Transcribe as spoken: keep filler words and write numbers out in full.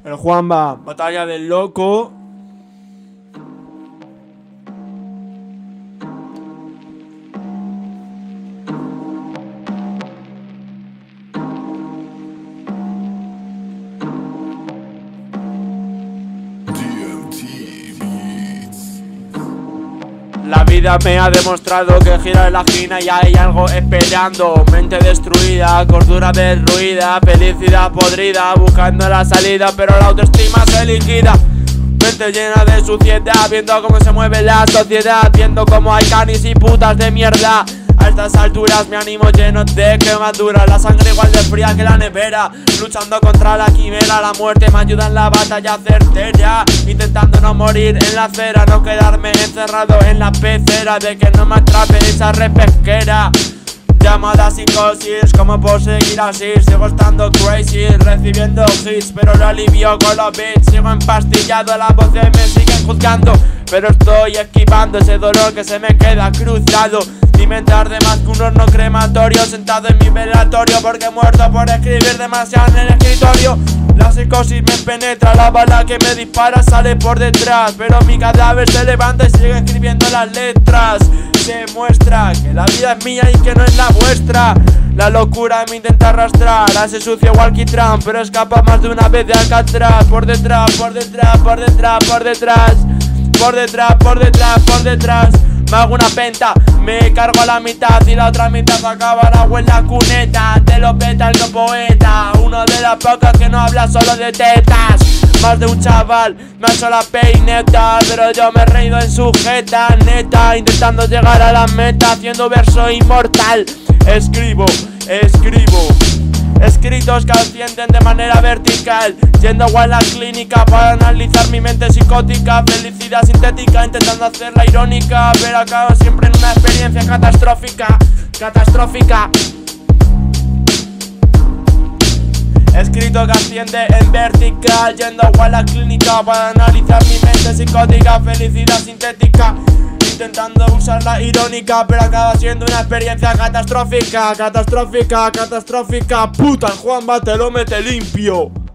El Juanba, batalla del loco. La vida me ha demostrado que gira en la esquina y hay algo esperando. Mente destruida, cordura derruida, felicidad podrida, buscando la salida, pero la autoestima se liquida. Mente llena de suciedad, viendo cómo se mueve la sociedad, viendo cómo hay canis y putas de mierda. A estas alturas me animo lleno de quemaduras, la sangre igual de fría que la nevera, luchando contra la quimera. La muerte me ayuda en la batalla certera, intentando no morir en la acera, no quedarme encerrado en la pecera, de que no me atrape esa repesquera llamada psicosis. Como por seguir así, sigo estando crazy, recibiendo hits, pero lo alivio con los beats. Sigo empastillado, las voces me siguen juzgando, pero estoy esquivando ese dolor que se me queda cruzado. Dime tarde más que un horno crematorio, sentado en mi velatorio, porque muerto por escribir demasiado en el escritorio. La psicosis me penetra, la bala que me dispara sale por detrás, pero mi cadáver se levanta y sigue escribiendo las letras. Se muestra que la vida es mía y que no es la vuestra. La locura me intenta arrastrar a ese sucio alquitrán, pero escapa más de una vez de Alcatraz. Por detrás, por detrás, por detrás, por detrás, por detrás, por detrás, por detrás. Me hago una penta, me cargo a la mitad y la otra mitad acabará en la cuneta. Te lo peta el no poeta, uno de las pocas que no habla solo de tetas. Más de un chaval me ha hecho la peineta, pero yo me he reído en su jeta, neta, intentando llegar a la meta, haciendo verso inmortal. Escribo, escribo escritos que ascienden de manera vertical, yendo a la clínica para analizar mi mente psicótica. Felicidad sintética, intentando hacerla irónica, pero acabo siempre en una experiencia catastrófica, catastrófica. Escrito que asciende en vertical, yendo a la clínica para analizar mi mente psicótica. Felicidad sintética, intentando usarla irónica, pero acaba siendo una experiencia catastrófica, catastrófica, catastrófica. Puta, el Juanba te lo mete limpio.